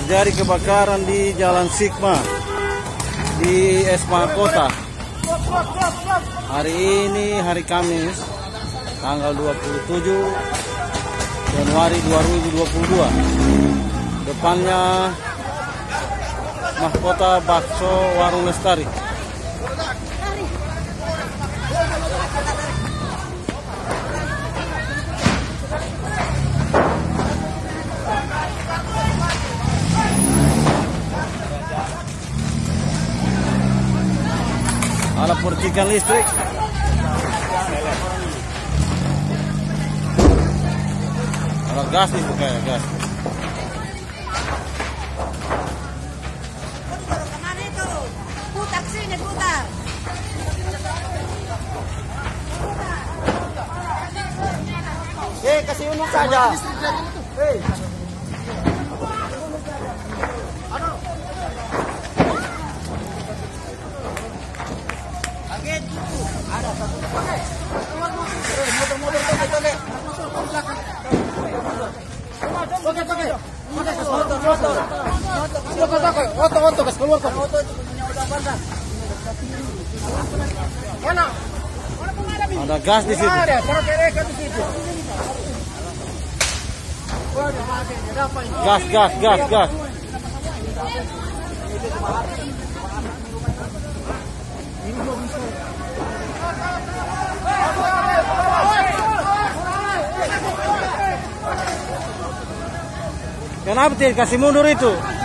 Terjadi kebakaran di Jalan Sigma di Esma Kota. Hari ini hari Kamis tanggal 27 Januari 2022. Depannya Mahkota Bakso Warung Lestari. Ada percikan listrik. Ada gas nih, bukan gas. Kemana itu? Putar sini, putar. Kasih unuk saja. Ada satu. Motor pakai. Motor kas keluar kok. Motor itu punya udah bandar. Mana? Ada gas di situ. Ada, para mereka di situ. Gas. Kenapa tidak kasih mundur itu?